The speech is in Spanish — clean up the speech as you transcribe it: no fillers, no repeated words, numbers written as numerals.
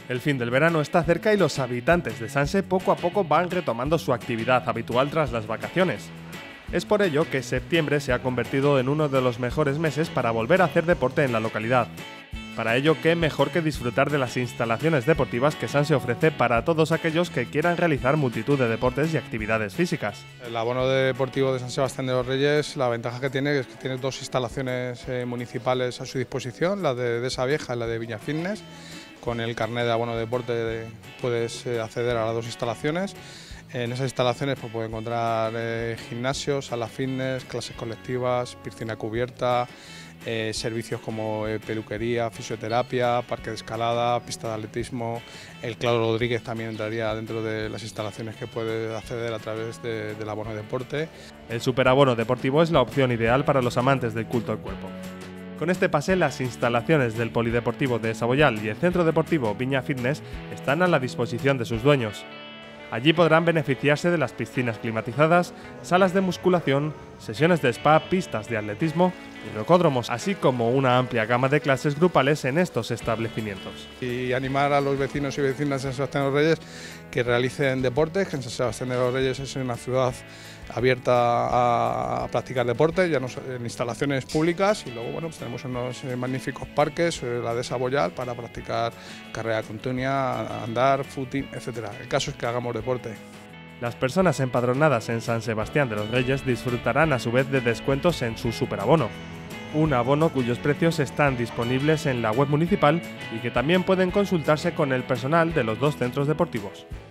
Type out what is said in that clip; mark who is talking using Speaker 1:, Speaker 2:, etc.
Speaker 1: El fin del verano está cerca y los habitantes de Sanse poco a poco van retomando su actividad habitual tras las vacaciones. Es por ello que septiembre se ha convertido en uno de los mejores meses para volver a hacer deporte en la localidad. Para ello, qué mejor que disfrutar de las instalaciones deportivas que Sanse ofrece para todos aquellos que quieran realizar multitud de deportes y actividades físicas.
Speaker 2: El abono deportivo de San Sebastián de los Reyes, la ventaja que tiene es que tiene dos instalaciones municipales a su disposición, la de esa Vieja y la de Viña Fitness. Con el carnet de abono de deporte puedes acceder a las dos instalaciones. En esas instalaciones puedes encontrar gimnasios, salas fitness, clases colectivas, piscina cubierta, servicios como peluquería, fisioterapia, parque de escalada, pista de atletismo. El Claro Rodríguez también entraría dentro de las instalaciones que puedes acceder a través del abono de deporte.
Speaker 1: El superabono deportivo es la opción ideal para los amantes del culto al cuerpo. Con este pase, las instalaciones del Polideportivo de Saboyal y el Centro Deportivo Viña Fitness están a la disposición de sus dueños. Allí podrán beneficiarse de las piscinas climatizadas, salas de musculación, sesiones de spa, pistas de atletismo y rocódromos, así como una amplia gama de clases grupales en estos establecimientos.
Speaker 2: Y animar a los vecinos y vecinas de San Sebastián de los Reyes que realicen deportes, que en San Sebastián de los Reyes es una ciudad abierta a practicar deporte, ya no en instalaciones públicas, y luego pues tenemos unos magníficos parques, la de Saboyal, para practicar carrera continua, andar, footing, etc. El caso es que hagamos deporte.
Speaker 1: Las personas empadronadas en San Sebastián de los Reyes disfrutarán a su vez de descuentos en su superabono, un abono cuyos precios están disponibles en la web municipal y que también pueden consultarse con el personal de los dos centros deportivos.